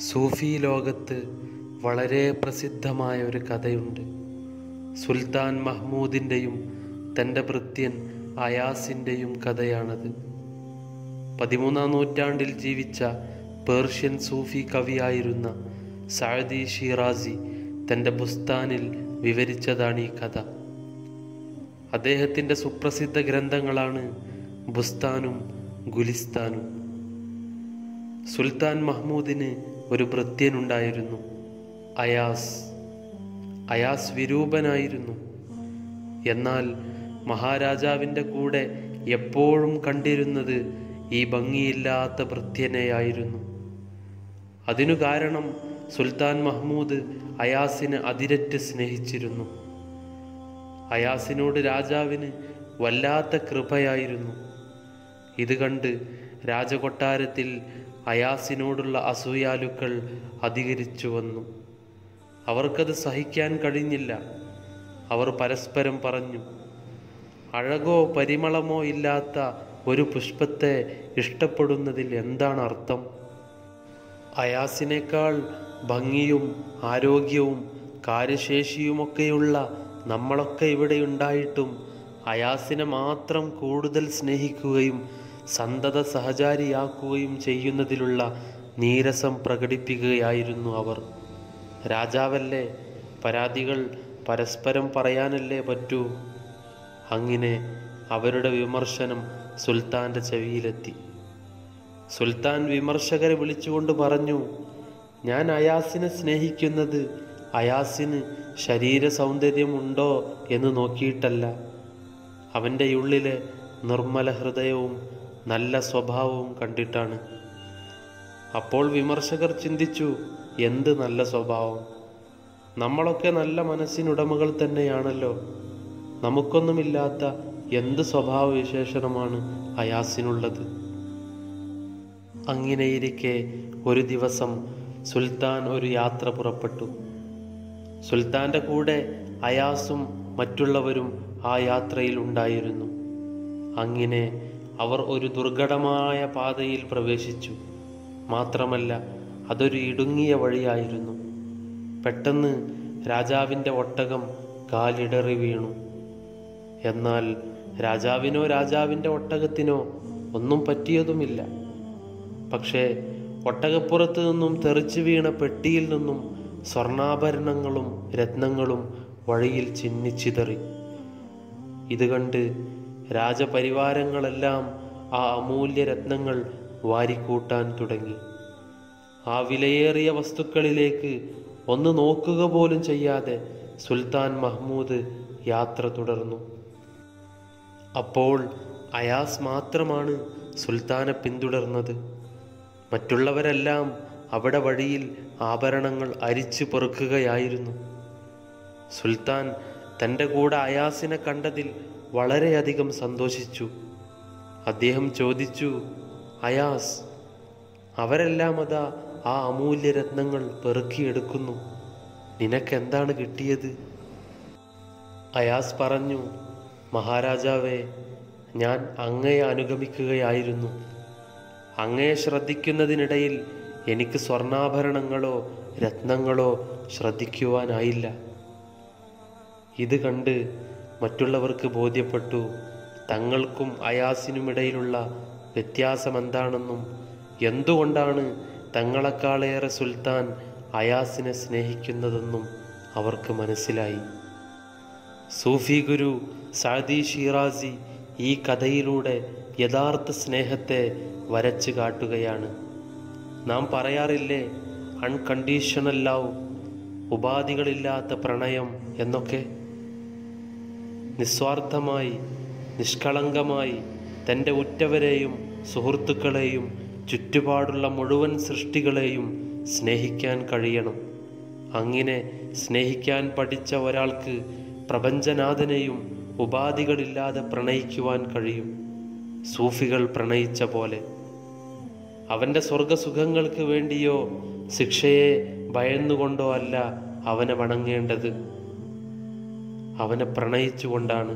സൂഫി ലോകത്ത് വളരെ പ്രസിദ്ധമായ ഒരു കഥയുണ്ട്. സുൽത്താൻ മഹ്മൂദിൻ്റെയും തൻ്റെ ഭൃത്യൻ അയാസിൻ്റെയും കഥയാണത്. 13-ാം നൂറ്റാണ്ടിൽ ജീവിച്ച പേർഷ്യൻ സൂഫി കവിയായിരുന്ന സഅദി ഷിറാസി തൻ്റെ ബുസ്താനിൽ വിവരിച്ചതാണ് ഈ കഥ. അദ്ദേഹത്തിൻ്റെ സുപ്രസിദ്ധ ഗ്രന്ഥങ്ങളാണ് ബുസ്താനും ഗുലിസ്താനും. സുൽത്താൻ മഹ്മൂദിന് ഒരു ഭൃത്യനുണ്ടായിരുന്നു, അയാസ്. അയാസ് വിരൂപനായിരുന്നു. എന്നാൽ മഹാരാജാവിൻ്റെ കൂടെ എപ്പോഴും കണ്ടിരുന്നത് ഈ ഭംഗിയില്ലാത്ത ഭൃത്യനെയായിരുന്നു. അതിനു കാരണം സുൽത്താൻ മഹ്മൂദ് അയാസിനെ അതിരറ്റ് സ്നേഹിച്ചിരുന്നു. അയാസിനോട് രാജാവിന് വല്ലാത്ത കൃപയായിരുന്നു. ഇത് കണ്ട് രാജകൊട്ടാരത്തിൽ അയാസിനോടുള്ള അസൂയാലുക്കൾ അധികരിച്ചു വന്നു. അവർക്കത് സഹിക്കാൻ കഴിഞ്ഞില്ല. അവർ പരസ്പരം പറഞ്ഞു, അഴകോ പരിമളമോ ഇല്ലാത്ത ഒരു പുഷ്പത്തെ ഇഷ്ടപ്പെടുന്നതിൽ എന്താണ് അർത്ഥം? അയാസിനേക്കാൾ ഭംഗിയും ആരോഗ്യവും കാര്യശേഷിയുമൊക്കെയുള്ള നമ്മളൊക്കെ ഇവിടെ ഉണ്ടായിട്ടും അയാസിനെ മാത്രം കൂടുതൽ സ്നേഹിക്കുകയും സന്തത സഹചാരിയാക്കുകയും ചെയ്യുന്നതിലുള്ള നീരസം പ്രകടിപ്പിക്കുകയായിരുന്നു അവർ. രാജാവല്ലേ, പരാതികൾ പരസ്പരം പറയാനല്ലേ പറ്റൂ. അങ്ങനെ അവരുടെ വിമർശനം സുൽത്താൻ്റെ ചെവിയിലെത്തി. സുൽത്താൻ വിമർശകരെ വിളിച്ചുകൊണ്ട് പറഞ്ഞു, ഞാൻ അയാസിനെ സ്നേഹിക്കുന്നത് അയാസിന് ശരീര സൗന്ദര്യമുണ്ടോ എന്ന് നോക്കിയിട്ടല്ല, അവൻ്റെ ഉള്ളിലെ നിർമ്മല ഹൃദയവും നല്ല സ്വഭാവവും കണ്ടിട്ടാണ്. അപ്പോൾ വിമർശകർ ചിന്തിച്ചു, എന്ത് നല്ല സ്വഭാവം? നമ്മളൊക്കെ നല്ല മനസ്സിനുടമകൾ തന്നെയാണല്ലോ. നമുക്കൊന്നുമില്ലാത്ത എന്ത് സ്വഭാവ വിശേഷണമാണ് അയാസിനുള്ളത്? അങ്ങനെയിരിക്കെ ഒരു ദിവസം സുൽത്താൻ ഒരു യാത്ര പുറപ്പെട്ടു. സുൽത്താൻ്റെ കൂടെ അയാസും മറ്റുള്ളവരും ആ യാത്രയിൽ ഉണ്ടായിരുന്നു. അങ്ങനെ അവർ ഒരു ദുർഘടമായ പാതയിൽ പ്രവേശിച്ചു. മാത്രമല്ല, അതൊരു ഇടുങ്ങിയ വഴിയായിരുന്നു. പെട്ടെന്ന് രാജാവിൻ്റെ ഒട്ടകം കാലിടറി വീണു. എന്നാൽ രാജാവിനോ രാജാവിൻ്റെ ഒട്ടകത്തിനോ ഒന്നും പറ്റിയതുമില്ല. പക്ഷേ ഒട്ടകപ്പുറത്ത് നിന്നും തെറിച്ചു വീണ പെട്ടിയിൽ നിന്നും സ്വർണ്ണാഭരണങ്ങളും രത്നങ്ങളും വഴിയിൽ ചിന്നിച്ചിതറി. ഇത് കണ്ട് രാജപരിവാരങ്ങളെല്ലാം ആ അമൂല്യ രത്നങ്ങൾ വാരിക്കൂട്ടാൻ തുടങ്ങി. ആ വിലയേറിയ വസ്തുക്കളിലേക്ക് ഒന്ന് നോക്കുക പോലും ചെയ്യാതെ സുൽത്താൻ മഹ്മൂദ് യാത്ര തുടർന്നു. അപ്പോൾ അയാസ് മാത്രമാണ് സുൽത്താനെ പിന്തുടർന്നത്. മറ്റുള്ളവരെല്ലാം അവിടെ വഴിയിൽ ആഭരണങ്ങൾ അരിച്ചു പെറുക്കുകയായിരുന്നു. സുൽത്താൻ തൻ്റെ കൂടെ അയാസിനെ കണ്ടതിൽ വളരെയധികം സന്തോഷിച്ചു. അദ്ദേഹം ചോദിച്ചു, അയാസ്, അവരെല്ലാം അതാ ആ അമൂല്യ രത്നങ്ങൾ പെറുക്കിയെടുക്കുന്നു. നിനക്കെന്താണ് കിട്ടിയത്? അയാസ് പറഞ്ഞു, മഹാരാജാവേ, ഞാൻ അങ്ങയെ അനുഗമിക്കുകയായിരുന്നു. അങ്ങയെ ശ്രദ്ധിക്കുന്നതിനിടയിൽ എനിക്ക് സ്വർണ്ണാഭരണങ്ങളോ രത്നങ്ങളോ ശ്രദ്ധിക്കുവാനായില്ല. ഇത് കണ്ട് മറ്റുള്ളവർക്ക് ബോധ്യപ്പെട്ടു, തങ്ങൾക്കും അയാസിനുമിടയിലുള്ള വ്യത്യാസം എന്താണെന്നും എന്തുകൊണ്ടാണ് തങ്ങളെക്കാളേറെ സുൽത്താൻ അയാസിനെ സ്നേഹിക്കുന്നതെന്നും അവർക്ക് മനസ്സിലായി. സൂഫി ഗുരു സഅദി ഷിറാസി ഈ കഥയിലൂടെ യഥാർത്ഥ സ്നേഹത്തെ വരച്ചു കാട്ടുകയാണ്. നാം പറയാറില്ലേ, അൺകണ്ടീഷണൽ ലവ്, ഉപാധികളില്ലാത്ത പ്രണയം എന്നൊക്കെ. നിസ്വാർത്ഥമായി നിഷ്കളങ്കമായി തൻ്റെ ഉറ്റവരെയും സുഹൃത്തുക്കളെയും ചുറ്റുപാടുള്ള മുഴുവൻ സൃഷ്ടികളെയും സ്നേഹിക്കാൻ കഴിയണം. അങ്ങനെ സ്നേഹിക്കാൻ പഠിച്ച ഒരാൾക്ക് പ്രപഞ്ചനാഥനെയും ഉപാധികളില്ലാതെ പ്രണയിക്കുവാൻ കഴിയും. സൂഫികൾ പ്രണയിച്ച പോലെ. അവൻ്റെ സ്വർഗസുഖങ്ങൾക്ക് വേണ്ടിയോ ശിക്ഷയെ ഭയന്നുകൊണ്ടോ അല്ല അവനെ വണങ്ങേണ്ടത്, അവനെ പ്രണയിച്ചുകൊണ്ടാണ്.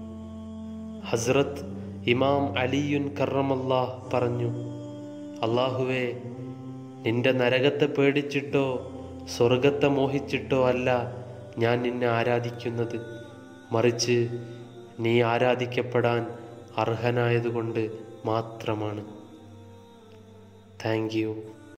ഹസ്രത്ത് ഇമാം അലിയുൻ കറമല്ലാഹ് പറഞ്ഞു, അല്ലാഹുവേ, നിന്റെ നരകത്തെ പേടിച്ചിട്ടോ സ്വർഗത്തെ മോഹിച്ചിട്ടോ അല്ല ഞാൻ നിന്നെ ആരാധിക്കുന്നത്, മറിച്ച് നീ ആരാധിക്കപ്പെടാൻ അർഹനായതുകൊണ്ട് മാത്രമാണ്. Thank U.